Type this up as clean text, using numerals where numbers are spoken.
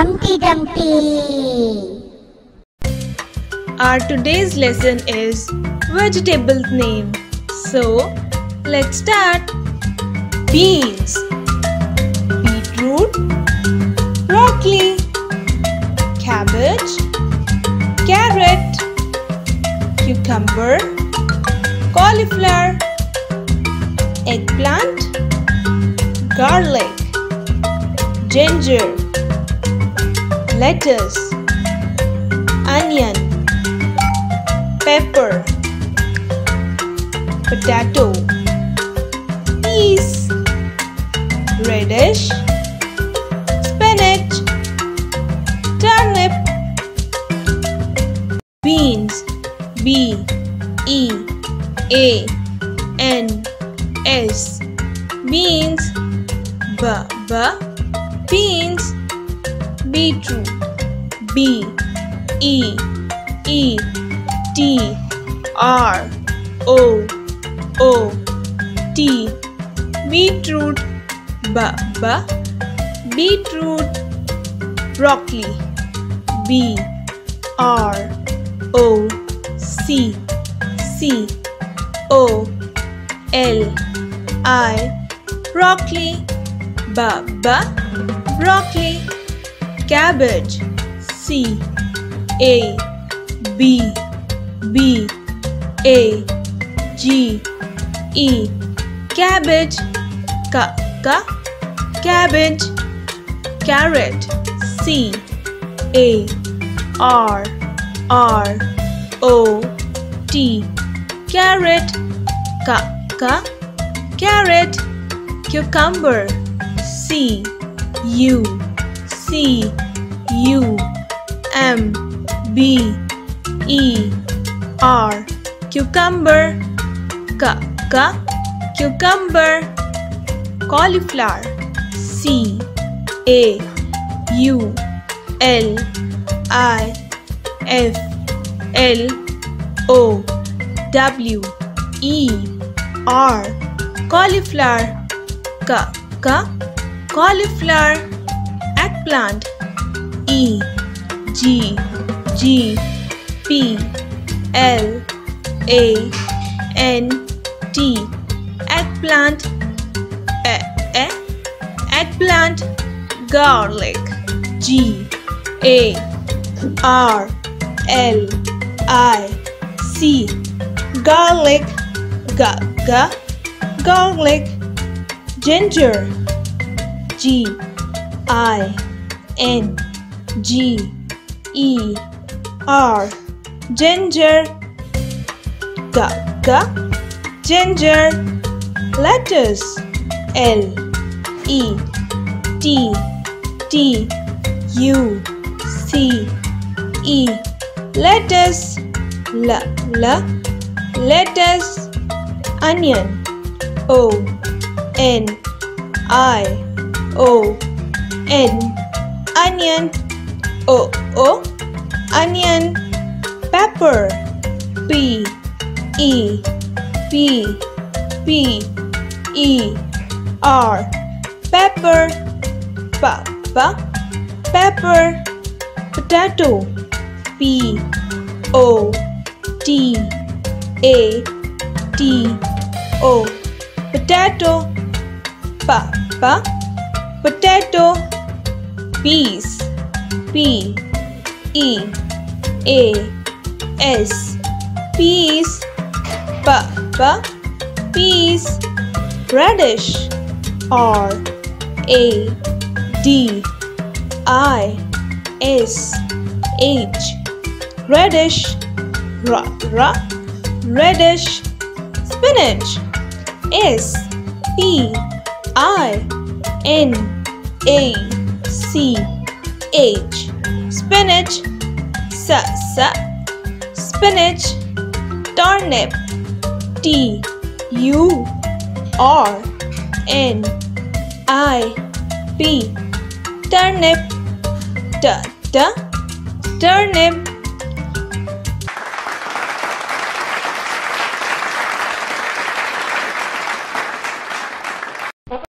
Humpty Dumpty. Our today's lesson is vegetable name. So, let's start. Beans, beetroot, broccoli, cabbage, carrot, cucumber, cauliflower, eggplant, garlic, ginger, lettuce, onion, pepper, potato, peas, radish, spinach, turnip. Beans, B-E-A-N-S, beans. Beans. Beetroot, B-E-E-T-R-O-O-T, beetroot. Beetroot. Broccoli, B-R-O-C-C-O-L-I, broccoli. Broccoli. Cabbage, C-A-B-B-A-G-E, cabbage. Cabbage. Carrot, C-A-R-R-O-T, carrot. Carrot. Cucumber, C-U-C-U-M-B-E-R, cucumber. Cucumber. Cauliflower, C-A-U-L-I-F-L-O-W-E-R, cauliflower. Cauliflower. Eggplant, E-G-G-P-L-A-N-T, eggplant. Eggplant. Garlic, G-A-R-L-I-C, garlic. Garlic. Ginger, G-I-N-G-E-R, ginger. Ginger. Lettuce, L-E-T-T-U-C-E, lettuce. Lettuce. Onion, O-N-I-O-N, onion. Onion. Pepper, P-E-P-P-E-R, pepper. Pepper. Potato, P-O-T-A-T-O, potato. Potato. Peas, P-E-A-S, peas. Peas. Radish, R-A-D-I-S-H, radish. Radish. Spinach, S-P-I-N-A-C-H, spinach. Spinach. Turnip, T-U-R-N-I-P, turnip. Turnip.